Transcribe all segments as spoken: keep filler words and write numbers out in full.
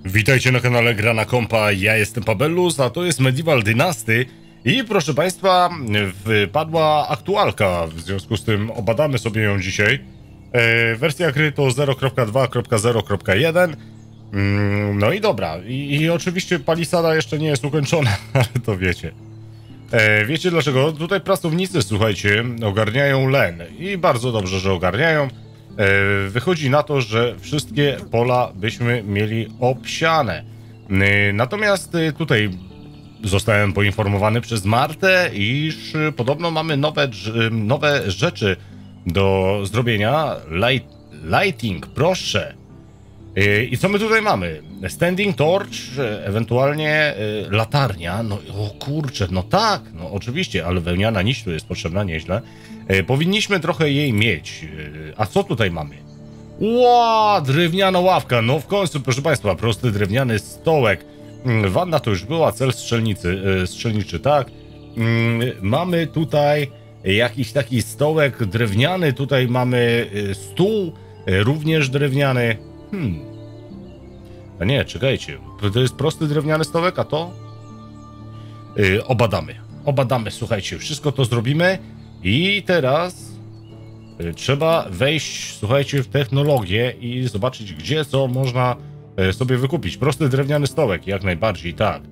Witajcie na kanale Gra na Kompa, ja jestem Pabellus, a to jest Medieval Dynasty i proszę Państwa, wpadła aktualka, w związku z tym obadamy sobie ją dzisiaj. E, wersja gry to zero kropka dwa kropka zero kropka jeden. Mm, no i dobra, I, i oczywiście palisada jeszcze nie jest ukończona, ale to wiecie. E, wiecie dlaczego? Tutaj pracownicy, słuchajcie, ogarniają len i bardzo dobrze, że ogarniają. E, wychodzi na to, że wszystkie pola byśmy mieli obsiane. E, natomiast e, tutaj zostałem poinformowany przez Martę, iż e, podobno mamy nowe, nowe rzeczy do zrobienia. Light, lighting, proszę. E, I co my tutaj mamy? Standing torch, e, ewentualnie e, latarnia. No o kurczę, no tak, no oczywiście, ale wełniana nić tu jest potrzebna nieźle. E, powinniśmy trochę jej mieć. E, a co tutaj mamy? Ła, drewniana ławka. No w końcu, proszę Państwa, prosty drewniany stołek. Mm, wanna to już była, cel strzelnicy, e, strzelniczy, tak. Mm, mamy tutaj jakiś taki stołek drewniany. Tutaj mamy e, stół, e, również drewniany. Hmm. A nie, czekajcie. To jest prosty drewniany stołek, a to? Yy, obadamy. Obadamy, słuchajcie. Wszystko to zrobimy. I teraz yy, trzeba wejść, słuchajcie, w technologię i zobaczyć, gdzie co można yy, sobie wykupić. Prosty drewniany stołek, jak najbardziej, tak.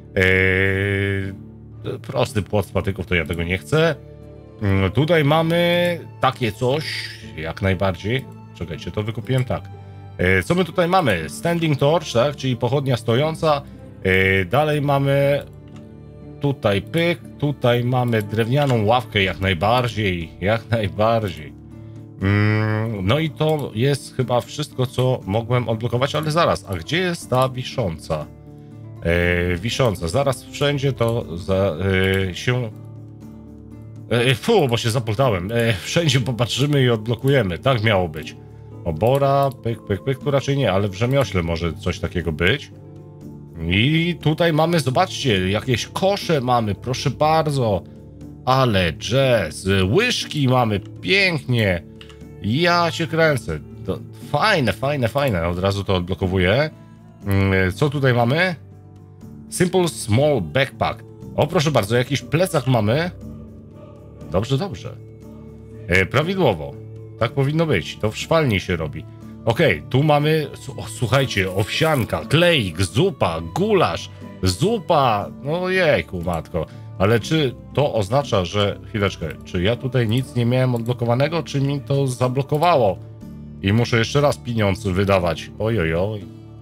Yy, prosty płot z patyków, to ja tego nie chcę. Yy, tutaj mamy takie coś, jak najbardziej. Czekajcie, to wykupiłem tak. Co my tutaj mamy? Standing torch, tak? Czyli pochodnia stojąca. Yy, dalej mamy tutaj pyk, tutaj mamy drewnianą ławkę, jak najbardziej, jak najbardziej. Yy, no i to jest chyba wszystko, co mogłem odblokować, ale zaraz, a gdzie jest ta wisząca? Yy, wisząca, zaraz wszędzie to za, yy, się... Yy, fu, bo się zapultałem. Yy, wszędzie popatrzymy i odblokujemy, tak miało być. Obora, pyk, pyk, pyk, tu raczej nie, ale w rzemiośle może coś takiego być. I tutaj mamy, zobaczcie, jakieś kosze mamy, proszę bardzo. Ale jazz, łyżki mamy, pięknie. Ja cię kręcę. To fajne, fajne, fajne, od razu to odblokowuję. Co tutaj mamy? Simple small backpack. O, proszę bardzo, jakiś plecak mamy. Dobrze, dobrze. E, prawidłowo. Tak powinno być. To w szwalni się robi. Okej, okay, tu mamy, o, słuchajcie, owsianka, kleik, zupa, gulasz, zupa. No jejku, matko. Ale czy to oznacza, że... Chwileczkę, czy ja tutaj nic nie miałem odblokowanego, czy mi to zablokowało? I muszę jeszcze raz pieniądz wydawać. Oj, oj, oj.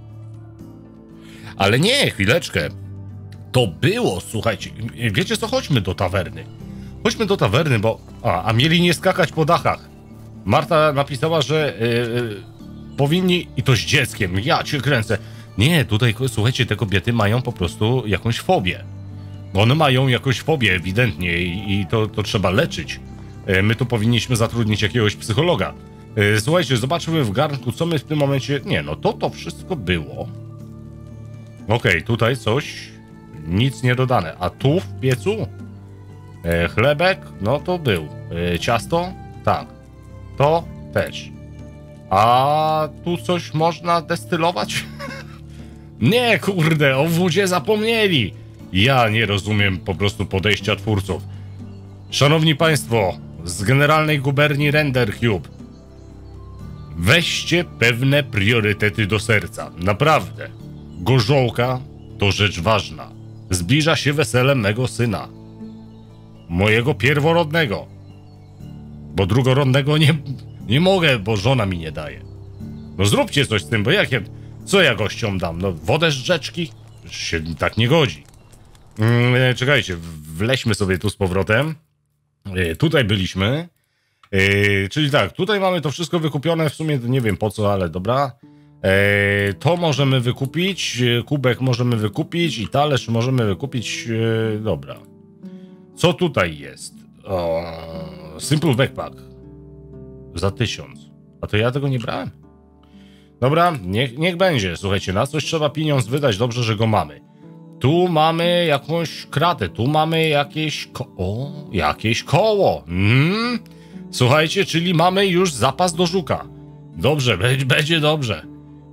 Ale nie, chwileczkę. To było, słuchajcie. Wiecie co? Chodźmy do tawerny. Chodźmy do tawerny, bo... A, a mieli nie skakać po dachach. Marta napisała, że yy, powinni, i to z dzieckiem, ja cię kręcę. Nie, tutaj, słuchajcie, te kobiety mają po prostu jakąś fobię. One mają jakąś fobię ewidentnie i, i to, to trzeba leczyć. Yy, my tu powinniśmy zatrudnić jakiegoś psychologa. Yy, słuchajcie, zobaczymy w garnku, co my w tym momencie... Nie, no to to wszystko było. Okej, okay, tutaj coś, nic nie dodane. A tu w piecu? Yy, chlebek, no to był. Yy, ciasto? Tak. To też. A tu coś można destylować? Nie, kurde, o wodzie zapomnieli. Ja nie rozumiem po prostu podejścia twórców. Szanowni Państwo, z Generalnej Guberni Render Cube, weźcie pewne priorytety do serca. Naprawdę. Gorzołka to rzecz ważna. Zbliża się wesele mego syna. Mojego pierworodnego. Bo drugorodnego nie, nie mogę, bo żona mi nie daje. No zróbcie coś z tym, bo jak ja, co ja gościom dam? No wodę z rzeczki? Się tak nie godzi. Hmm, czekajcie, wleźmy sobie tu z powrotem. E, tutaj byliśmy. E, czyli tak, tutaj mamy to wszystko wykupione, w sumie nie wiem po co, ale dobra. E, to możemy wykupić, kubek możemy wykupić i talerz możemy wykupić, e, dobra. Co tutaj jest? O, simple backpack. Za tysiąc. A to ja tego nie brałem? Dobra, niech, niech będzie. Słuchajcie, na coś trzeba pieniądz wydać. Dobrze, że go mamy. Tu mamy jakąś kratę. Tu mamy jakieś ko o, jakieś koło. Mm. Słuchajcie, czyli mamy już zapas do żuka. Dobrze, będzie dobrze.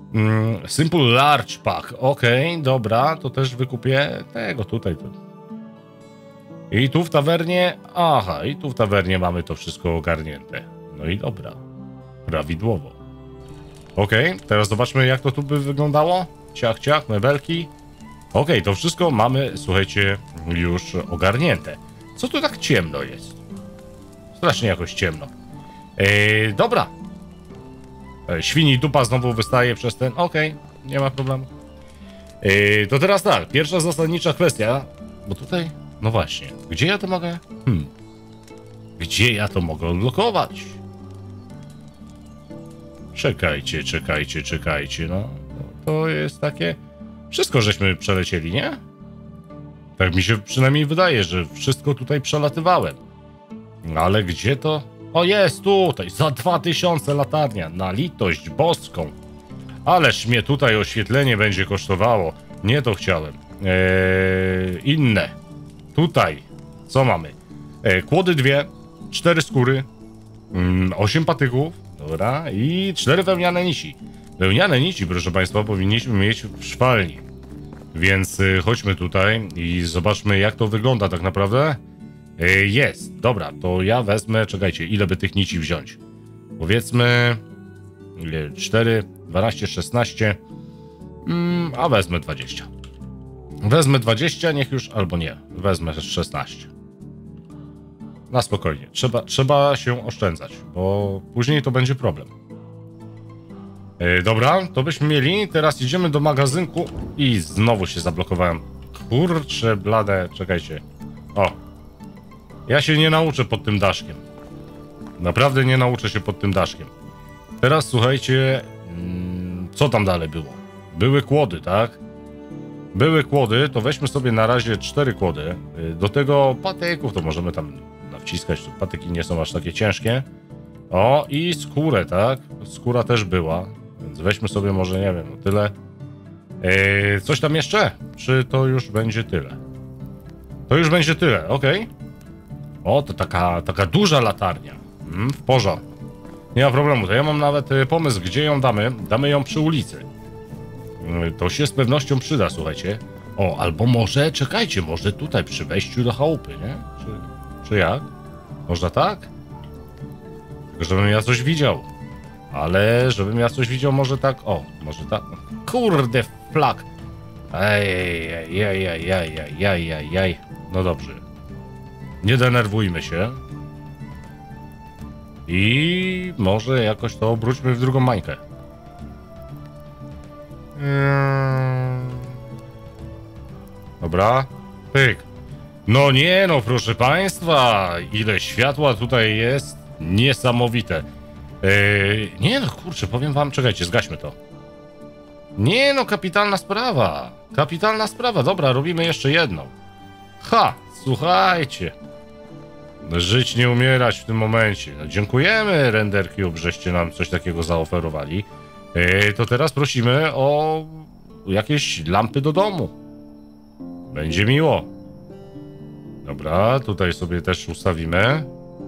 Mm, Simple Large Pack. Okej, okay, dobra, to też wykupię tego tutaj. To. I tu w tawernie... Aha, i tu w tawernie mamy to wszystko ogarnięte. No i dobra. Prawidłowo. Okej, okay, teraz zobaczmy, jak to tu by wyglądało. Ciach, ciach, mebelki. Okej, okay, to wszystko mamy, słuchajcie, już ogarnięte. Co tu tak ciemno jest? Strasznie jakoś ciemno. Eee, dobra. Eee, świni dupa znowu wystaje przez ten... Okej, okay, nie ma problemu. Eee, to teraz tak, pierwsza zasadnicza kwestia. Bo tutaj... No właśnie, gdzie ja to mogę? Hmm. Gdzie ja to mogę odblokować? Czekajcie, czekajcie, czekajcie, no. To jest takie... Wszystko żeśmy przelecieli, nie? Tak mi się przynajmniej wydaje, że wszystko tutaj przelatywałem. Ale gdzie to? O, jest tutaj, za dwa tysiące latarnia, na litość boską. Ależ mnie tutaj oświetlenie będzie kosztowało. Nie to chciałem. Eee, inne. Tutaj, co mamy? Eee, kłody dwie, cztery skóry, mm, osiem patyków, dobra, i cztery wełniane nici. Wełniane nici, proszę Państwa, powinniśmy mieć w szwalni. Więc y, chodźmy tutaj i zobaczmy, jak to wygląda tak naprawdę. Y, jest, dobra, to ja wezmę, czekajcie, ile by tych nici wziąć? Powiedzmy, ile? cztery, dwanaście, szesnaście, mm, a wezmę dwadzieścia. Wezmę dwadzieścia, niech już, albo nie, wezmę szesnaście. Na spokojnie, trzeba, trzeba się oszczędzać, bo później to będzie problem. Yy, dobra, to byśmy mieli. Teraz idziemy do magazynku i znowu się zablokowałem. Kurczę blade, czekajcie. O, ja się nie nauczę pod tym daszkiem. Naprawdę nie nauczę się pod tym daszkiem. Teraz słuchajcie, mm, co tam dalej było? Były kłody, tak? Były kłody, to weźmy sobie na razie cztery kłody. Yy, do tego patyków to możemy tam nawciskać. Patyki nie są aż takie ciężkie. O, i skórę, tak? Skóra też była. Więc weźmy sobie może, nie wiem, no tyle. Eee, coś tam jeszcze? Czy to już będzie tyle? To już będzie tyle, okej. Okay. O, to taka, taka duża latarnia. Mm, w porządku. Nie ma problemu, to ja mam nawet pomysł, gdzie ją damy. Damy ją przy ulicy. Yy, to się z pewnością przyda, słuchajcie. O, albo może, czekajcie, może tutaj przy wejściu do chałupy, nie? Czy, czy jak? Można tak? Żebym ja coś widział. Ale żebym ja coś widział, może tak... O, może tak... Kurde, flak! Ej, ej, ej, ej, ej, ej, ej, ej, ej. No dobrze. Nie denerwujmy się. I może jakoś to obróćmy w drugą mańkę. Dobra. Pyk. No nie no, proszę Państwa. Ile światła tutaj jest. Niesamowite. Yy, nie no, kurczę, powiem wam, czekajcie, zgaśmy to. Nie no, kapitalna sprawa. Kapitalna sprawa, dobra, robimy jeszcze jedną. Ha, słuchajcie. Żyć, nie umierać w tym momencie. No, dziękujemy, Render Cube, żeście nam coś takiego zaoferowali. Yy, to teraz prosimy o jakieś lampy do domu. Będzie miło. Dobra, tutaj sobie też ustawimy.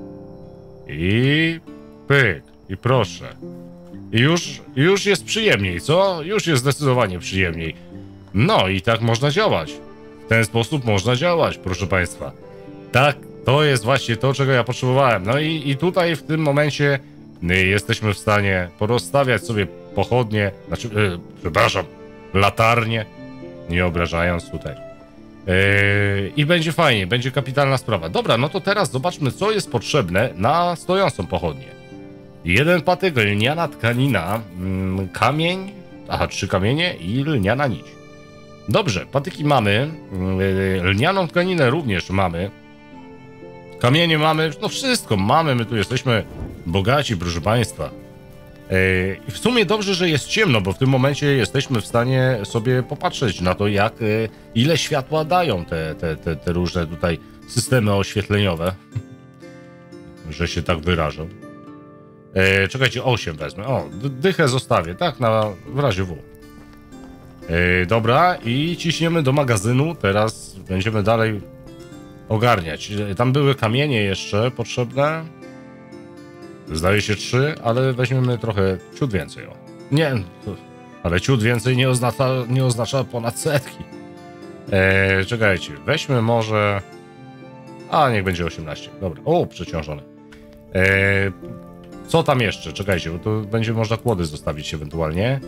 I pyk. I proszę. I już, już jest przyjemniej, co? Już jest zdecydowanie przyjemniej. No i tak można działać. W ten sposób można działać, proszę Państwa. Tak, to jest właśnie to, czego ja potrzebowałem. No i, i tutaj w tym momencie jesteśmy w stanie porozstawiać sobie pochodnie, znaczy, yy, przepraszam, latarnie, nie obrażając tutaj. Yy, I będzie fajnie, będzie kapitalna sprawa. Dobra, no to teraz zobaczmy, co jest potrzebne na stojącą pochodnię. Jeden patyk, lniana tkanina, mm, kamień, aha, trzy kamienie i lniana nić. Dobrze, patyki mamy, yy, lnianą tkaninę również mamy, kamienie mamy, no wszystko mamy, my tu jesteśmy bogaci, proszę Państwa. I w sumie dobrze, że jest ciemno, bo w tym momencie jesteśmy w stanie sobie popatrzeć na to, jak, ile światła dają te, te, te, te różne tutaj systemy oświetleniowe. Że się tak wyrażę. E, czekajcie, osiem wezmę. O, dychę zostawię, tak, na, w razie W. E, dobra, i ciśniemy do magazynu. Teraz będziemy dalej ogarniać. Tam były kamienie jeszcze potrzebne. Zdaje się trzy, ale weźmiemy trochę ciut więcej. O. Nie, Ale ciut więcej nie oznacza, nie oznacza ponad setki. Eee, czekajcie, weźmy może... A, niech będzie osiemnaście. Dobra. O, przeciążony. Eee, co tam jeszcze? Czekajcie, bo to będzie można kłody zostawić ewentualnie.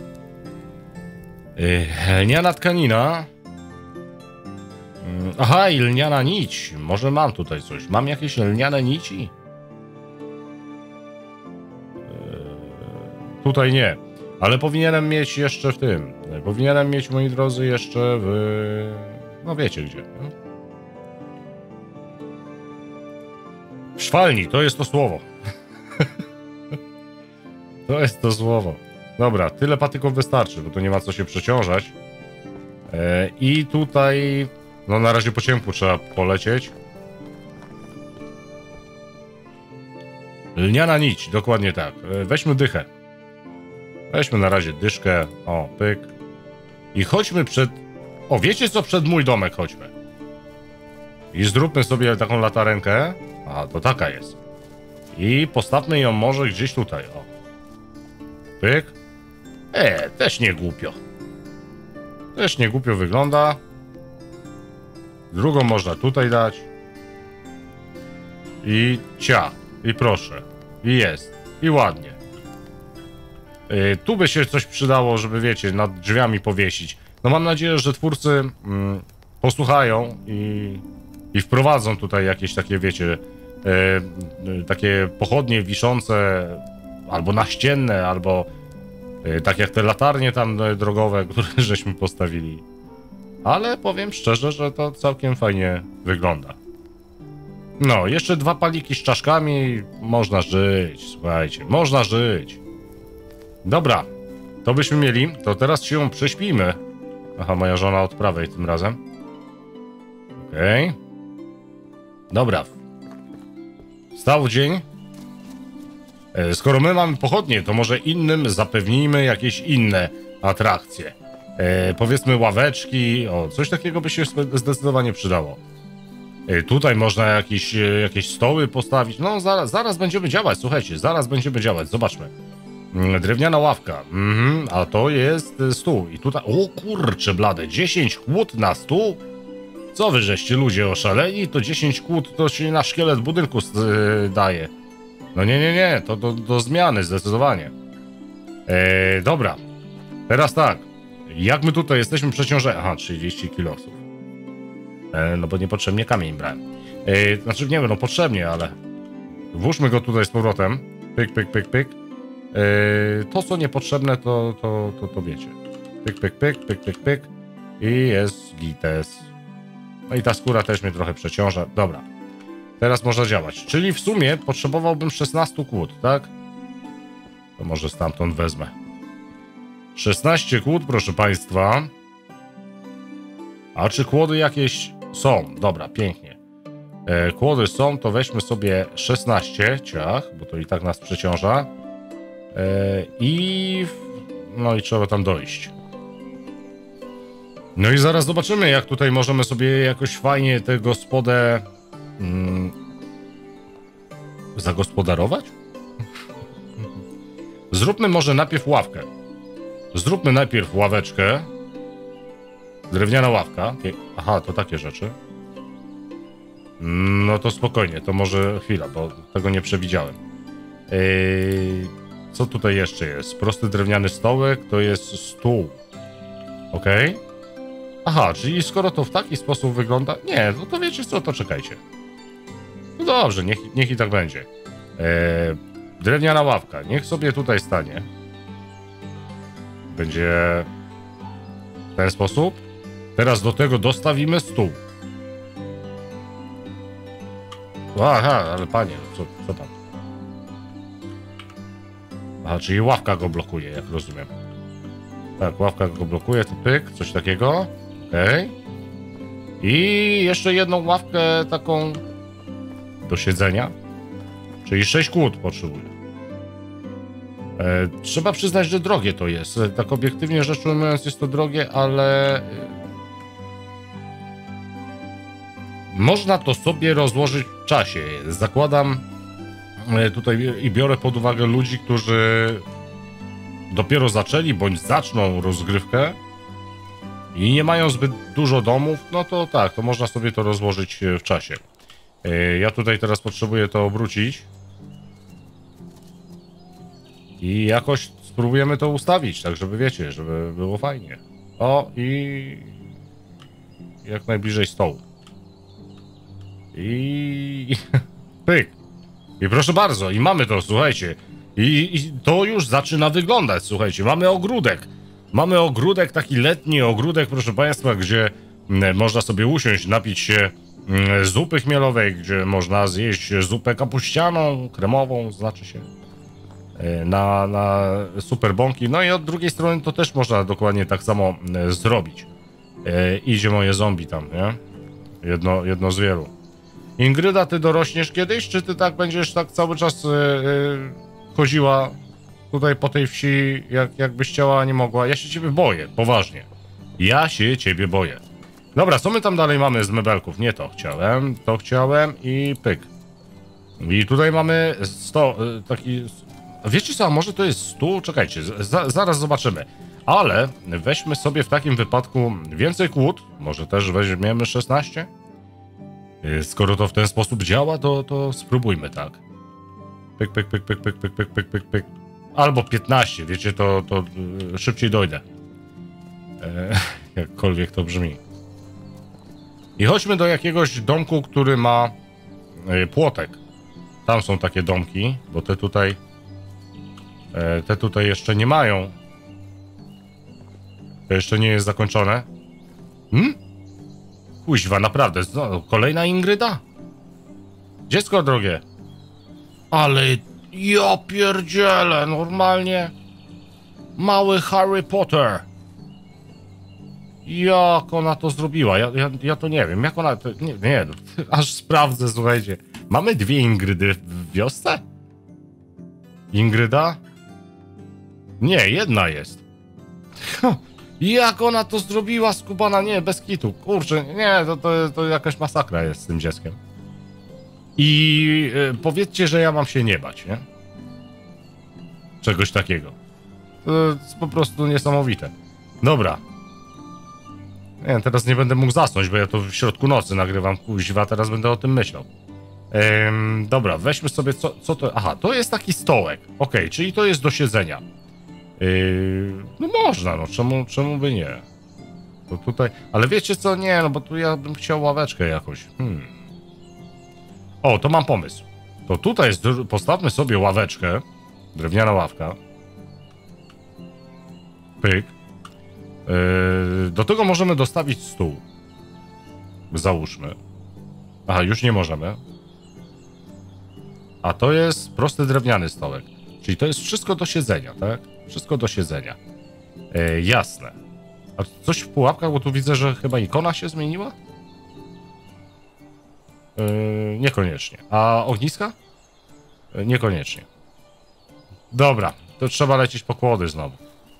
Eee, lniana tkanina. Aha, i lniana nić. Może mam tutaj coś. Mam jakieś lniane nici? Eee, tutaj nie. Ale powinienem mieć jeszcze w tym. Powinienem mieć, moi drodzy, jeszcze w... No wiecie gdzie. No? W szwalni, to jest to słowo. To jest to słowo. Dobra, tyle patyków wystarczy, bo to nie ma co się przeciążać. E, I tutaj... No na razie po ciemku trzeba polecieć. Lniana nić, dokładnie tak. E, weźmy dychę. Weźmy na razie dyszkę. O, pyk. I chodźmy przed... O, wiecie co? Przed mój domek chodźmy. I zróbmy sobie taką latarenkę. A, to taka jest. I postawmy ją może gdzieś tutaj, o. Pyk. E, też nie głupio. Też nie głupio wygląda. Drugą można tutaj dać. I cia. I proszę. I jest. I ładnie. E, tu by się coś przydało, żeby wiecie, nad drzwiami powiesić. No mam nadzieję, że twórcy mm, posłuchają i, i wprowadzą tutaj jakieś takie, wiecie, e, takie pochodnie wiszące, albo naścienne, albo e, tak jak te latarnie tam e, drogowe, które żeśmy postawili. Ale powiem szczerze, że to całkiem fajnie wygląda. No, jeszcze dwa paliki z czaszkami, można żyć, słuchajcie, można żyć. Dobra, to byśmy mieli, to teraz się prześpijmy. Aha, moja żona od prawej tym razem. Okej. Okay. Dobra. Stał dzień. E, skoro my mamy pochodnie, to może innym zapewnijmy jakieś inne atrakcje. E, powiedzmy ławeczki, o, coś takiego by się zdecydowanie przydało. E, tutaj można jakieś, jakieś stoły postawić. No, zaraz, zaraz będziemy działać, słuchajcie, zaraz będziemy działać, zobaczmy. Drewniana ławka, mhm, a to jest stół. I tutaj, o kurcze blade, dziesięć kłód na stół? Co wy żeście ludzie oszaleni? To dziesięć kłód to się na szkielet budynku yy, daje. No nie, nie, nie, to do, do zmiany zdecydowanie. E, dobra, teraz tak, jak my tutaj jesteśmy przeciążeni? Aha, trzydzieści kilosów. E, no bo niepotrzebnie kamień brałem. E, znaczy nie wiem, no potrzebnie, ale włóżmy go tutaj z powrotem. Pyk, pyk, pyk, pyk. Yy, to co niepotrzebne to, to, to, to wiecie. Pyk, pyk, pyk, pyk, pyk, pyk. I jest gites. No i ta skóra też mnie trochę przeciąża. Dobra. Teraz można działać. Czyli w sumie potrzebowałbym szesnaście kłód, tak? To może stamtąd wezmę. szesnaście kłód, proszę państwa. A czy kłody jakieś są? Dobra, pięknie. E, kłody są, to weźmy sobie szesnaście ciach, bo to i tak nas przeciąża. I no i trzeba tam dojść. No i zaraz zobaczymy, jak tutaj możemy sobie jakoś fajnie tę gospodę mm, zagospodarować. Zróbmy może najpierw ławkę. Zróbmy najpierw ławeczkę. Drewniana ławka. Aha, to takie rzeczy. No to spokojnie, to może chwila, bo tego nie przewidziałem. Yy... Co tutaj jeszcze jest? Prosty drewniany stołek, to jest stół. Okej. Okay. Aha, czyli skoro to w taki sposób wygląda... Nie, no to wiecie co, to czekajcie. No dobrze, niech, niech i tak będzie. Eee, drewniana ławka, niech sobie tutaj stanie. Będzie w ten sposób. Teraz do tego dostawimy stół. Aha, ale panie, co, co tam? Aha, czyli ławka go blokuje, jak rozumiem. Tak, ławka go blokuje, to pyk, coś takiego. Okej. Okay. I jeszcze jedną ławkę taką do siedzenia. Czyli sześć kłód potrzebuję. E, trzeba przyznać, że drogie to jest. Tak obiektywnie rzecz ujmując jest to drogie, ale... Można to sobie rozłożyć w czasie. Zakładam tutaj i biorę pod uwagę ludzi, którzy dopiero zaczęli, bądź zaczną rozgrywkę i nie mają zbyt dużo domów, no to tak, to można sobie to rozłożyć w czasie. Ja tutaj teraz potrzebuję to obrócić i jakoś spróbujemy to ustawić, tak żeby wiecie, żeby było fajnie. O, i jak najbliżej stołu. I pyk. I proszę bardzo, i mamy to, słuchajcie. I, I to już zaczyna wyglądać, słuchajcie. Mamy ogródek. Mamy ogródek, taki letni ogródek, proszę państwa, gdzie m, można sobie usiąść, napić się m, zupy chmielowej, gdzie można zjeść zupę kapuścianą, kremową, znaczy się, y, na, na super bąki. No i od drugiej strony to też można dokładnie tak samo y, zrobić. Y, idzie moje zombie tam, nie? Jedno, jedno z wielu. Ingryda, ty dorośniesz kiedyś, czy ty tak będziesz tak cały czas yy, yy, chodziła tutaj po tej wsi, jak, jakbyś chciała, a nie mogła? Ja się ciebie boję, poważnie. Ja się ciebie boję. Dobra, co my tam dalej mamy z mebelków? Nie to chciałem, to chciałem i pyk. I tutaj mamy sto, yy, taki... Wiecie co, a może to jest stół? Czekajcie, za, zaraz zobaczymy. Ale weźmy sobie w takim wypadku więcej kłód, może też weźmiemy szesnaście? Skoro to w ten sposób działa, to, to spróbujmy tak. Pyk, pyk, pyk, pyk, pyk, pyk, pyk, pyk, pyk, pyk. Albo piętnaście, wiecie, to, to szybciej dojdę. E, jakkolwiek to brzmi. I chodźmy do jakiegoś domku, który ma e, płotek. Tam są takie domki, bo te tutaj e, te tutaj jeszcze nie mają. To jeszcze nie jest zakończone. Hmm? Kuźwa, naprawdę, no, kolejna Ingryda? Dziecko drogie. Ale ja pierdzielę, normalnie. Mały Harry Potter. Jak ona to zrobiła? Ja, ja, ja to nie wiem, jak ona... To, nie, nie, aż sprawdzę, słuchajcie. Mamy dwie Ingrydy w wiosce? Ingryda? Nie, jedna jest. Jak ona to zrobiła, skubana? Nie, bez kitu. Kurczę, nie, to, to, to jakaś masakra jest z tym dzieckiem. I y, powiedzcie, że ja mam się nie bać, nie? Czegoś takiego. To jest po prostu niesamowite. Dobra. Nie, teraz nie będę mógł zasnąć, bo ja to w środku nocy nagrywam, kuźwa, teraz będę o tym myślał. Ehm, dobra, weźmy sobie, co, co to... Aha, to jest taki stołek. Okej, okay, czyli to jest do siedzenia. Yy, no można, no czemu, czemu by nie? To tutaj, ale wiecie co, nie, no bo tu ja bym chciał ławeczkę jakoś. Hmm. O, to mam pomysł. To tutaj jest, postawmy sobie ławeczkę, drewniana ławka. Pyk. Yy, do tego możemy dostawić stół. Załóżmy. Aha, już nie możemy. A to jest prosty drewniany stołek. Czyli to jest wszystko do siedzenia, tak? Wszystko do siedzenia. E, jasne. A coś w pułapkach, bo tu widzę, że chyba ikona się zmieniła? E, niekoniecznie. A ogniska? E, niekoniecznie. Dobra, to trzeba lecieć po kłody znowu.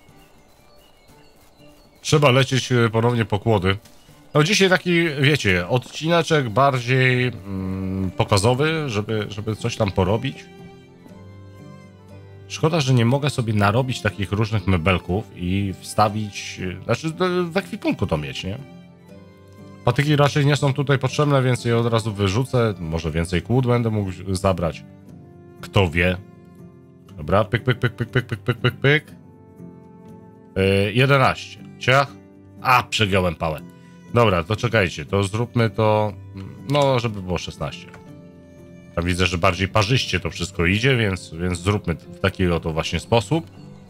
Trzeba lecieć ponownie po kłody. No dzisiaj taki, wiecie, odcineczek bardziej mm, pokazowy, żeby, żeby coś tam porobić. Szkoda, że nie mogę sobie narobić takich różnych mebelków i wstawić, znaczy w ekwipunku to mieć, nie? Patyki raczej nie są tutaj potrzebne, więc je od razu wyrzucę. Może więcej kłód będę mógł zabrać. Kto wie. Dobra, pyk, pyk, pyk, pyk, pyk, pyk, pyk, pyk, pyk. Yy, jedenaście. Ciach. A, przegiąłem pałę. Dobra, to czekajcie, to zróbmy to, no, żeby było szesnaście. Tam widzę, że bardziej parzyście to wszystko idzie, więc, więc zróbmy w taki oto właśnie sposób.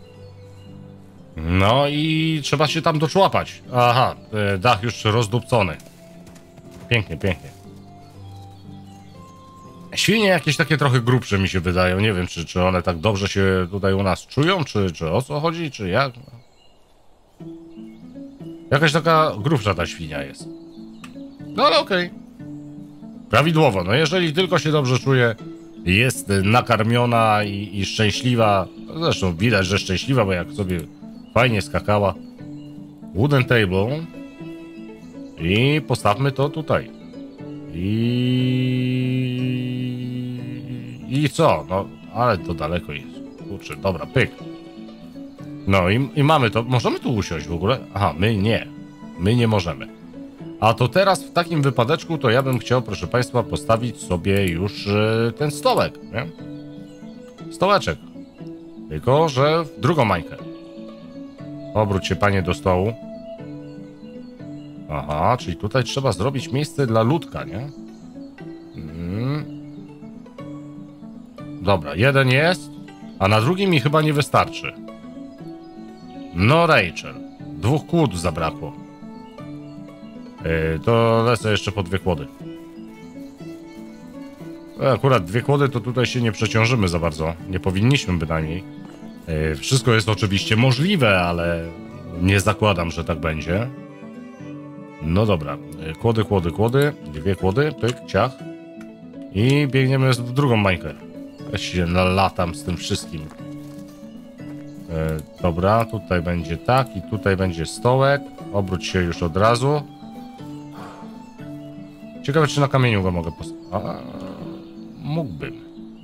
No i trzeba się tam doczłapać. Aha, dach już rozdupcony. Pięknie, pięknie. Świnie jakieś takie trochę grubsze mi się wydają. Nie wiem, czy, czy one tak dobrze się tutaj u nas czują, czy, czy o co chodzi, czy jak. Jakaś taka grubsza ta świnia jest. No ale okej. Okay. Prawidłowo, no jeżeli tylko się dobrze czuje, jest nakarmiona i, i szczęśliwa, zresztą widać, że szczęśliwa, bo jak sobie fajnie skakała. Wooden table. I postawmy to tutaj. I... I co? No, ale to daleko jest. Kurczę, dobra, pyk. No i, i mamy to. Możemy tu usiąść w ogóle? Aha, my nie. My nie możemy. A to teraz w takim wypadeczku to ja bym chciał, proszę Państwa, postawić sobie już y, ten stołek, nie? Stołeczek. Tylko, że w drugą mańkę. Obróć się, panie, do stołu. Aha, czyli tutaj trzeba zrobić miejsce dla ludka, nie? Hmm. Dobra, jeden jest, a na drugim mi chyba nie wystarczy. No, Rachel. Dwóch kłód zabrakło. Yy, to lecę jeszcze po dwie kłody. Akurat dwie kłody to tutaj się nie przeciążymy za bardzo. Nie powinniśmy bynajmniej. Yy, wszystko jest oczywiście możliwe, ale nie zakładam, że tak będzie. No dobra. Yy, kłody, kłody, kłody. Dwie kłody, pyk, ciach. I biegniemy w drugą mańkę. Ja się nalatam z tym wszystkim. Yy, dobra, tutaj będzie tak i tutaj będzie stołek. Obróć się już od razu. Ciekawe, czy na kamieniu go mogę postawić. Mógłbym.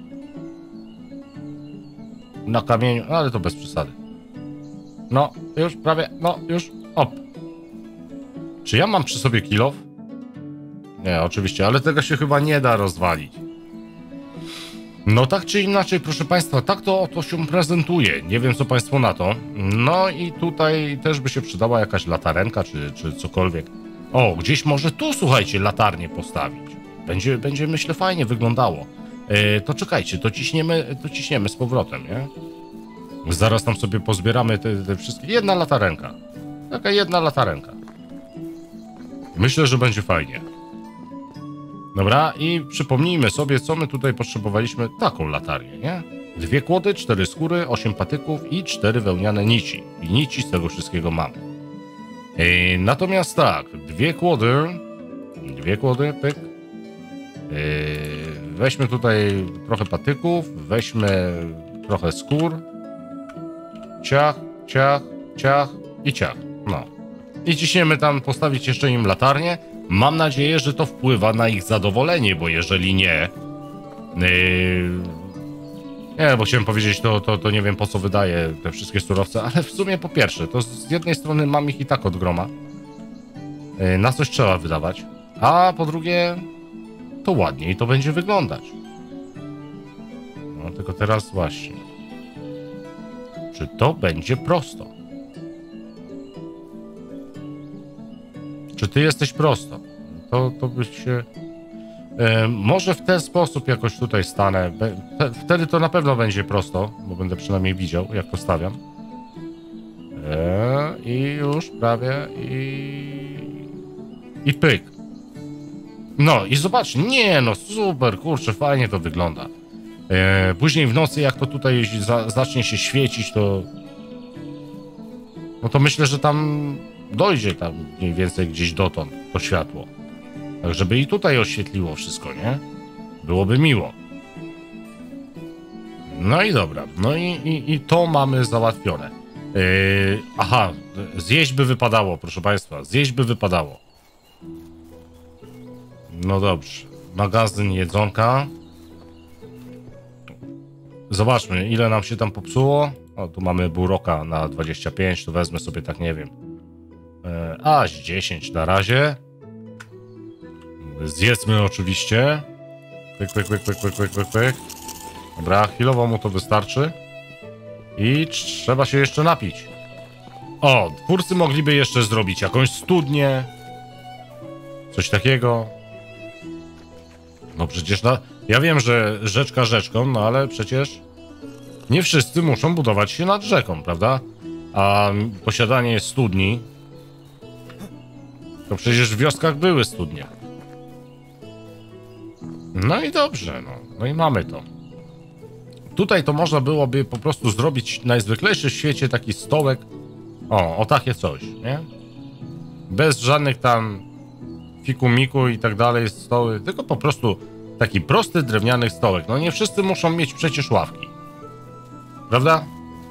Na kamieniu, ale to bez przesady. No, już prawie, no, już, op. Czy ja mam przy sobie kilof? Nie, oczywiście, ale tego się chyba nie da rozwalić. No tak czy inaczej, proszę Państwa, tak to oto się prezentuje. Nie wiem, co Państwo na to. No i tutaj też by się przydała jakaś latarenka, czy, czy cokolwiek. O, gdzieś może tu, słuchajcie, latarnię postawić. Będzie, będzie myślę, fajnie wyglądało. Yy, to czekajcie, to ciśniemy, to ciśniemy z powrotem, nie? Zaraz tam sobie pozbieramy te, te wszystkie... Jedna latarenka. Taka jedna latarenka. Myślę, że będzie fajnie. Dobra, i przypomnijmy sobie, co my tutaj potrzebowaliśmy. Taką latarnię, nie? Dwie kłody, cztery skóry, osiem patyków i cztery wełniane nici. I nici z tego wszystkiego mamy. Yy, natomiast tak, dwie kłody, dwie kłody, pyk. Yy, weźmy tutaj trochę patyków, weźmy trochę skór. Ciach, ciach, ciach i ciach. No. I ciśniemy tam, postawić jeszcze im latarnię. Mam nadzieję, że to wpływa na ich zadowolenie, bo jeżeli nie... Yy, nie, bo chciałem powiedzieć, to, to, to nie wiem, po co wydaję te wszystkie surowce, ale w sumie po pierwsze, to z jednej strony mam ich i tak od groma. Yy, na coś trzeba wydawać. A po drugie, to ładniej to będzie wyglądać. No, tylko teraz właśnie. Czy to będzie prosto? Czy ty jesteś prosto? To, to by się... E, może w ten sposób jakoś tutaj stanę. Be, te, wtedy to na pewno będzie prosto, bo będę przynajmniej widział, jak postawiam. E, I już prawie i... I pyk. No i zobacz, nie no, super, kurczę, fajnie to wygląda. E, później w nocy, jak to tutaj za, zacznie się świecić, to... No to myślę, że tam dojdzie tam mniej więcej gdzieś dotąd to światło. Tak, żeby i tutaj oświetliło wszystko, nie? Byłoby miło. No i dobra, no i, i, i to mamy załatwione. Yy, aha, zjeść by wypadało, proszę Państwa, zjeść by wypadało. No dobrze, magazyn jedzonka. Zobaczmy, ile nam się tam popsuło. O, tu mamy buroka na dwadzieścia pięć, to wezmę sobie tak, nie wiem. Yy, aż dziesięć na razie. Zjedzmy oczywiście. Pyk, pyk, pyk, pyk, pyk, pyk, pyk, pyk. Dobra, chwilowo mu to wystarczy. I trzeba się jeszcze napić. O, twórcy mogliby jeszcze zrobić jakąś studnię. Coś takiego. No przecież na... Ja wiem, że rzeczka rzeczką, no ale przecież nie wszyscy muszą budować się nad rzeką, prawda? A posiadanie studni... To przecież w wioskach były studnie. No i dobrze, no. No i mamy to. Tutaj to można byłoby po prostu zrobić najzwyklejszy w świecie taki stołek. O, o takie coś, nie? Bez żadnych tam fiku-miku i tak dalej stoły, tylko po prostu taki prosty drewniany stołek. No nie wszyscy muszą mieć przecież ławki. Prawda?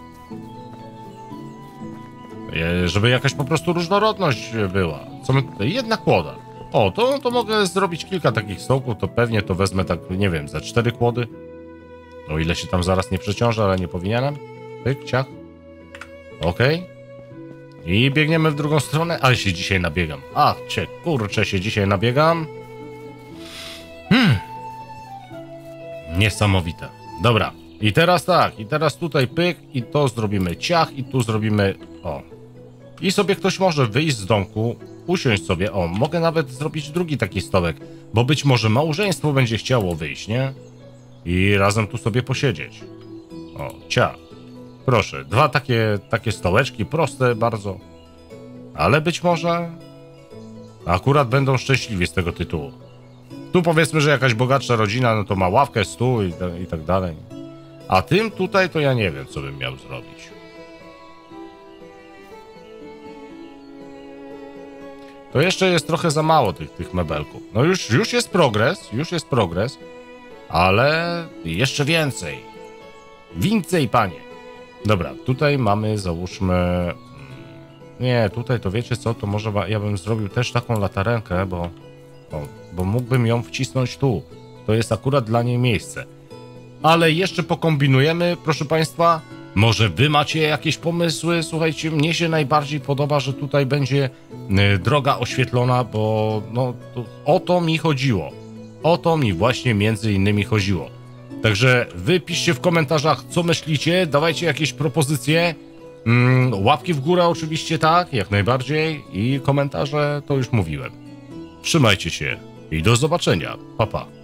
Żeby jakaś po prostu różnorodność była. Co my tutaj? Jedna kłoda. O, to, to mogę zrobić kilka takich stołków, to pewnie to wezmę tak, nie wiem, za cztery kłody. O ile się tam zaraz nie przeciążę, ale nie powinienem. Pyk, ciach. Okej. I biegniemy w drugą stronę, ale się dzisiaj nabiegam. A, cię, kurczę, się dzisiaj nabiegam. Hmm. Niesamowite. Dobra. I teraz tak, i teraz tutaj pyk i to zrobimy ciach i tu zrobimy o. I sobie ktoś może wyjść z domku, usiąść sobie, o, mogę nawet zrobić drugi taki stołek, bo być może małżeństwo będzie chciało wyjść, nie? I razem tu sobie posiedzieć. O, ciach. Proszę, dwa takie, takie stołeczki, proste bardzo. Ale być może akurat będą szczęśliwi z tego tytułu. Tu powiedzmy, że jakaś bogatsza rodzina, no to ma ławkę, stół i, i tak dalej. A tym tutaj to ja nie wiem, co bym miał zrobić. To jeszcze jest trochę za mało tych, tych mebelków. No już, już jest progres, już jest progres, ale jeszcze więcej. Więcej, panie. Dobra, tutaj mamy, załóżmy... Nie, tutaj to wiecie co, to może ja bym zrobił też taką latarenkę, bo, bo, bo mógłbym ją wcisnąć tu. To jest akurat dla niej miejsce. Ale jeszcze pokombinujemy, proszę państwa. Może wy macie jakieś pomysły? Słuchajcie, mnie się najbardziej podoba, że tutaj będzie y, droga oświetlona, bo no, to, o to mi chodziło. O to mi właśnie między innymi chodziło. Także wy piszcie w komentarzach, co myślicie, dawajcie jakieś propozycje. Mm, łapki w górę oczywiście tak, jak najbardziej. I komentarze to już mówiłem. Trzymajcie się i do zobaczenia. Pa, pa.